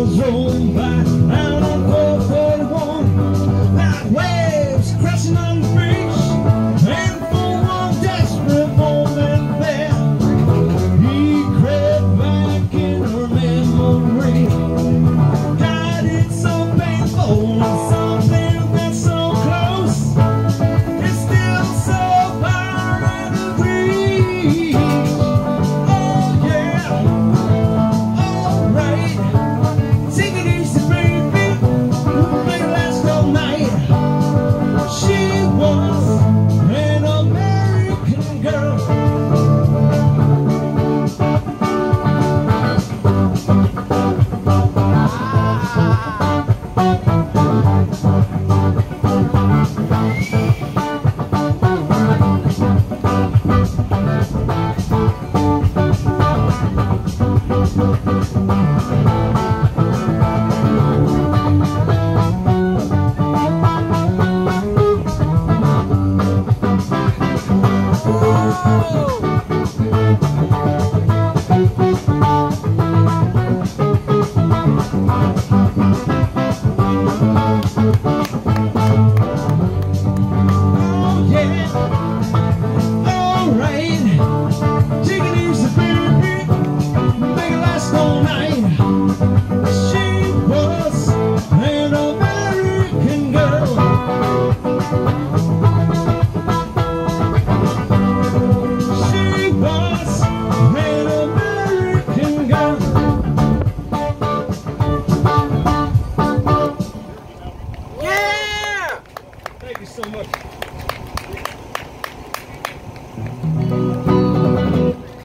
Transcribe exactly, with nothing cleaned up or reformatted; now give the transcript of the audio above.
girls rolling by out on four forty-one, like waves crashing on the beach. And for one desperate moment there, he crept back in her memory. God, it's so painful when something that's so close is still so far out of reach. Oh yeah, alright, take it easy baby, make it last all night. She was an American girl. Thank you so much.